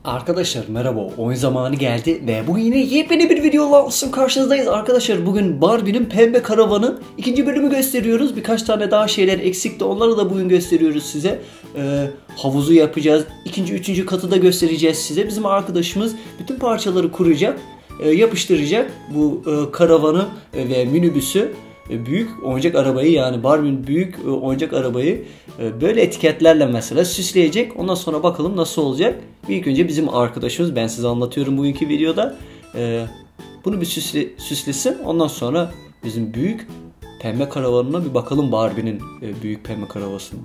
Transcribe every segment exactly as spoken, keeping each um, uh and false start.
Arkadaşlar merhaba, oyun zamanı geldi ve bugün yine yepyeni bir videoyla olsun karşınızdayız. Arkadaşlar bugün Barbie'nin Pembe Karavanı ikinci bölümü gösteriyoruz. Birkaç tane daha şeyler eksikti, onları da bugün gösteriyoruz size. Ee, havuzu yapacağız, ikinci üçüncü katı da göstereceğiz size. Bizim arkadaşımız bütün parçaları kuracak, e, yapıştıracak bu e, karavanı e, ve minibüsü. Büyük oyuncak arabayı, yani Barbie'nin büyük oyuncak arabayı böyle etiketlerle mesela süsleyecek. Ondan sonra bakalım nasıl olacak. İlk önce bizim arkadaşımız, ben size anlatıyorum bugünkü videoda, bunu bir süsle, süslesin. Ondan sonra bizim büyük pembe karavanına bir bakalım, Barbie'nin büyük pembe karavasına.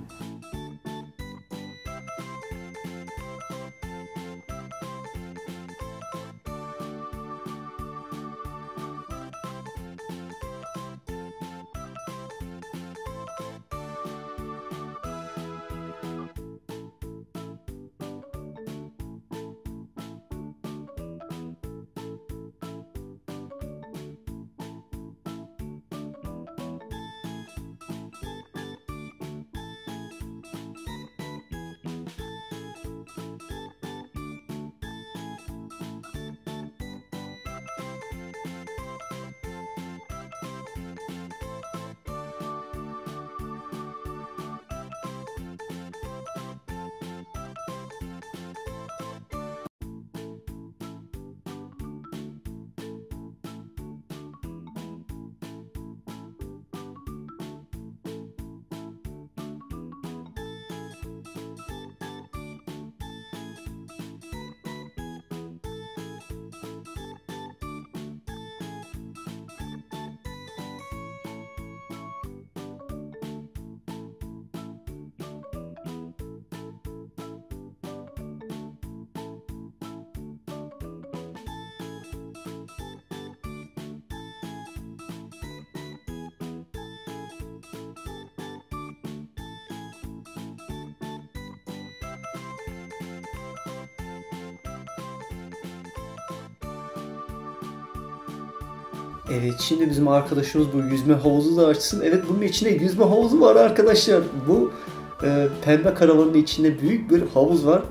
Evet, şimdi bizim arkadaşımız bu yüzme havuzu da açsın. Evet, bunun içinde yüzme havuzu var arkadaşlar. Bu e, pembe karavanın içinde büyük bir havuz var.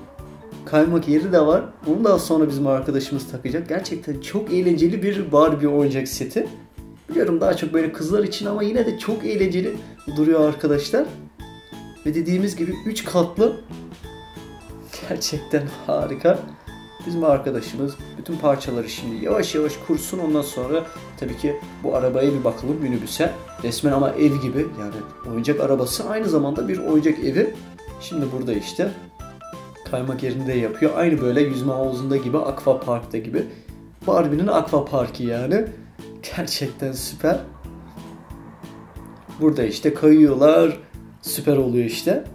Kaymak yeri de var. Bunu daha sonra bizim arkadaşımız takacak. Gerçekten çok eğlenceli bir Barbie oyuncak seti. Biliyorum daha çok böyle kızlar için ama yine de çok eğlenceli duruyor arkadaşlar. Ve dediğimiz gibi üç katlı. Gerçekten harika. Bizim arkadaşımız bütün parçaları şimdi yavaş yavaş kursun. Ondan sonra tabii ki bu arabaya bir bakalım, minibüse. Resmen ama ev gibi, yani oyuncak arabası aynı zamanda bir oyuncak evi. Şimdi burada işte kaymak yerinde yapıyor. Aynı böyle yüzme havuzunda gibi, aqua parkta gibi. Barbie'nin aqua parkı yani. Gerçekten süper. Burada işte kayıyorlar. Süper oluyor işte.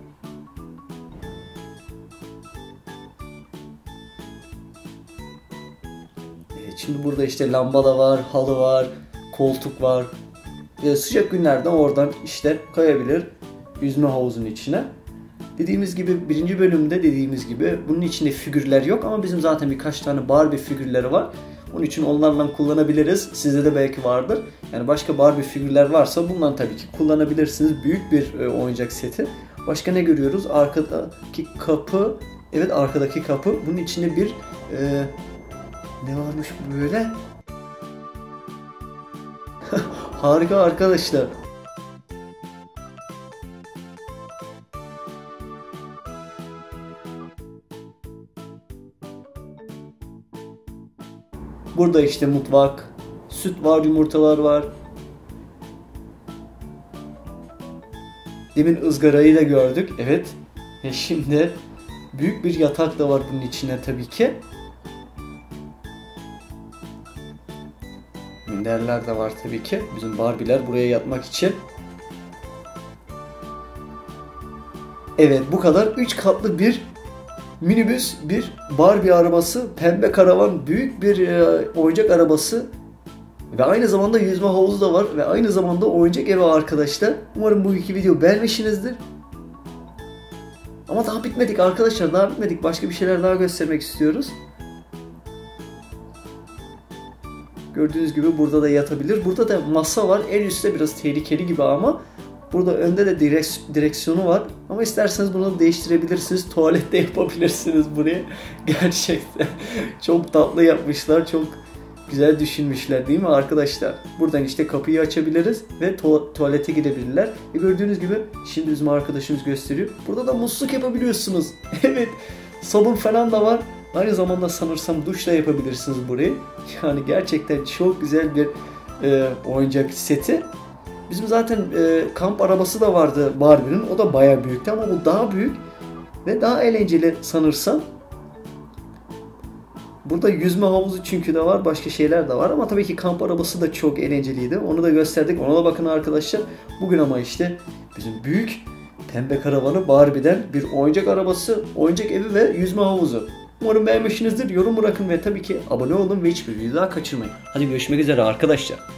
Şimdi burada işte lamba da var, halı var, koltuk var. Ee, sıcak günlerde oradan işte kayabilir yüzme havuzunun içine. Dediğimiz gibi birinci bölümde dediğimiz gibi bunun içinde figürler yok ama bizim zaten birkaç tane Barbie figürleri var. Onun için onlarla kullanabiliriz. Sizde de belki vardır. Yani başka Barbie figürler varsa bundan tabii ki kullanabilirsiniz. Büyük bir e, oyuncak seti. Başka ne görüyoruz? Arkadaki kapı. Evet, arkadaki kapı. Bunun içinde bir e, ne varmış böyle? Harika arkadaşlar. Burada işte mutfak, süt var, yumurtalar var. Demin ızgarayı da gördük. Evet. Ve şimdi büyük bir yatak da var bunun içine tabii ki. Minderler de var tabii ki. Bizim Barbie'ler buraya yatmak için. Evet, bu kadar. üç katlı bir minibüs, bir Barbie arabası, pembe karavan, büyük bir e, oyuncak arabası ve aynı zamanda yüzme havuzu da var ve aynı zamanda oyuncak evi arkadaşlar. Umarım bu iki video beğenmişsinizdir. Ama daha bitmedik arkadaşlar, daha bitmedik. Başka bir şeyler daha göstermek istiyoruz. Gördüğünüz gibi burada da yatabilir. Burada da masa var. En üstte biraz tehlikeli gibi ama Burada önde de direks- direksiyonu var. Ama isterseniz bunu değiştirebilirsiniz. Tuvalette yapabilirsiniz buraya. Gerçekten çok tatlı yapmışlar. Çok güzel düşünmüşler değil mi arkadaşlar? Buradan işte kapıyı açabiliriz ve tu- tuvalete gidebilirler. E gördüğünüz gibi şimdi bizim arkadaşımız gösteriyor. Burada da musluk yapabiliyorsunuz. Evet, sabun falan da var. Aynı zamanda sanırsam duş da yapabilirsiniz burayı. Yani gerçekten çok güzel bir e, oyuncak seti. Bizim zaten e, kamp arabası da vardı Barbie'nin. O da bayağı büyüktü ama bu daha büyük ve daha eğlenceli sanırsam. Burada yüzme havuzu çünkü de var. Başka şeyler de var ama tabii ki kamp arabası da çok eğlenceliydi. Onu da gösterdik. Ona da bakın arkadaşlar. Bugün ama işte bizim büyük pembe karavanı Barbie'den bir oyuncak arabası, oyuncak evi ve yüzme havuzu. Umarım beğenmişsinizdir. Yorum bırakın ve tabii ki abone olun ve hiçbir video daha kaçırmayın. Hadi görüşmek üzere arkadaşlar.